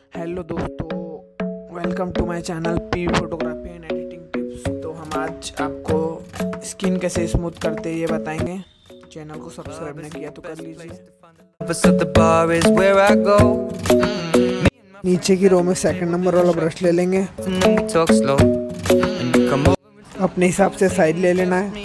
Hello दोस्तों, welcome to my channel P photography and editing tips. तो हम आज आपको स्किन कैसे स्मूथ करते हैं ये बताएंगे। चैनल को सब्सक्राइब नहीं किया तो कर लीजिए। नीचे की रो में सेकंड नंबर वाला ब्रश ले लेंगे। अपने हिसाब से साइज ले लेना है।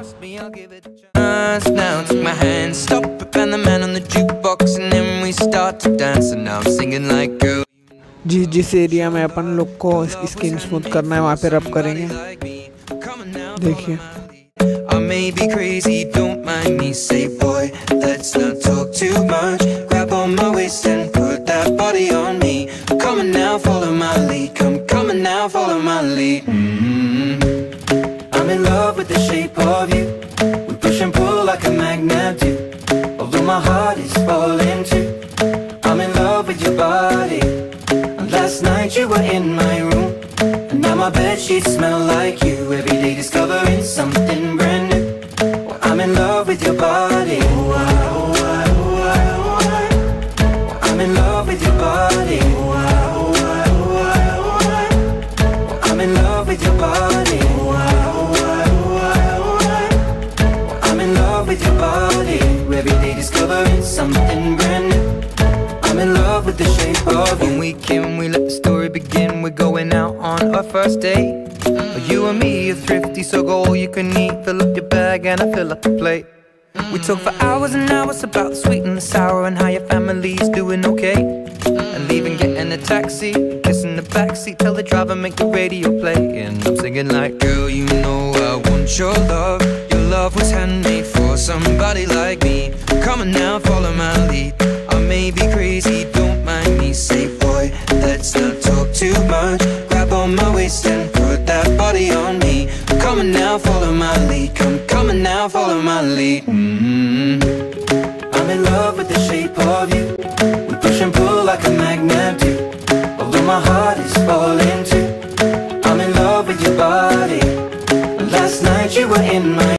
Now take my hand, stop it, and the man on the jukebox, and then we start to dance. And now I'm singing like girl. जिस एरिया में अपन लोग को स्किन स्मूथ करना है वहाँ पे रब करेंगे। देखिए, I may be crazy, don't mind me. Say boy, let's not talk too much. Grab on my waist and put that body on me. Come on now, follow my lead. Come on now, follow my lead. I'm in love with the shape of you. We push and pull like a magnet do. Although my heart is falling too. I'm in love with your body. And last night you were in my room. And now my bedsheets smell like you. Every day discovering something brand new. Well, I'm in love with your body. I'm in love with your body. I'm in love with your body. I'm in love with your body. Every day discovering something brand new. I'm in love with the shape of you. When we can, we let the story begin. We're going out on our first date. You and me are thrifty, so go all you can eat. Fill up your bag and I fill up the plate. We talk for hours and hours about the sweet and the sour and how your family's doing okay. And leaving, getting a taxi, kissing the backseat, tell the driver make the radio play. And I'm singing like, girl, you know I want your love. Your love was handmade for somebody like me. Come on now, follow my lead. I may be crazy, don't mind me. Say boy, let's not talk too much. Grab on my waist and put that body on me. Come on now, follow my lead. Come on now, follow my lead. I'm in love with the shape of you.